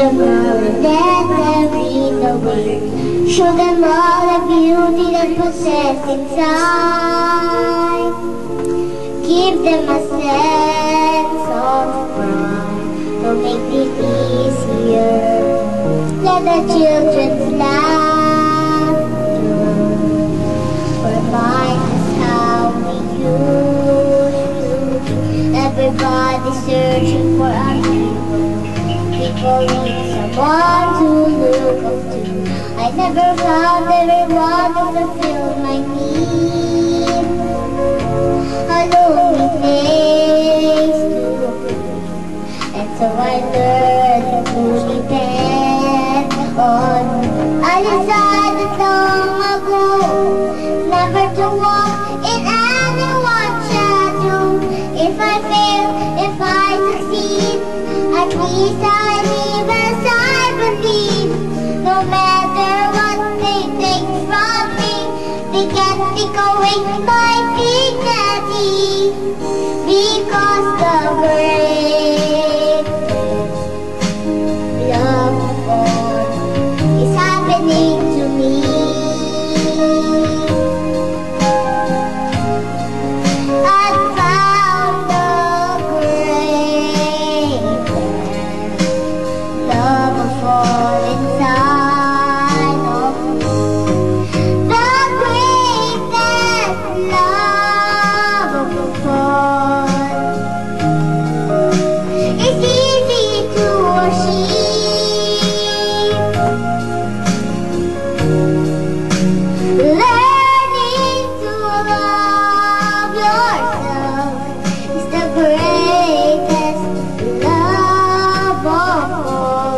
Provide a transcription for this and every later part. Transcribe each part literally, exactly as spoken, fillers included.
them all and let them lead the way. Show them all the beauty that possess inside. Give them a sense of pride to make it easier. Let the children's laughter remind us how we used to be. Everybody searching for a hero. People need someone to look up to. I never found everyone to fulfill my need. A lonely place to be, and so I learned to depend on. I decided long ago never to walk in anyone's shadow. If I fail, if I succeed, at least I live as I believe. No matter what they take from me, they can't take away my dignity. Because the greatest love of all is happening to me. I found the greatest love of all inside of me. The greatest love of all is easy to achieve. Learning to love yourself is the greatest love of all.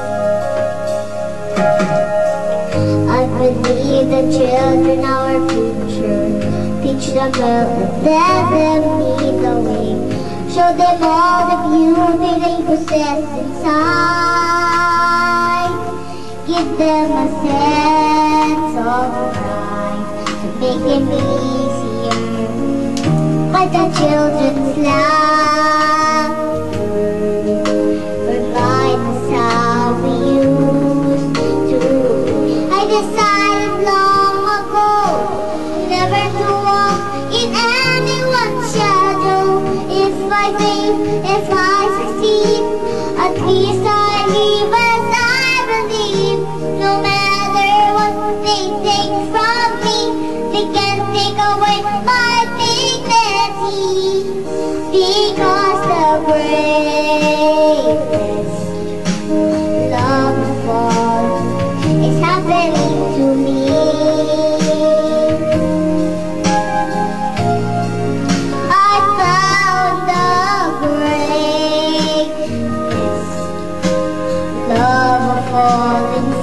I believe the children are our future. Teach them well and let them lead the way. Show them all the beauty they possess inside. Give them a sense of pride to make it easier. But the children's laughter remind us how we used to be. I decided long ago never to walk in anyone's shadow. If I fail, if I succeed, at least I live as I believe. No matter what they take from me, they can't take away my dignity. Because the greatest love of all is happening to me. I found the greatest love of all inside.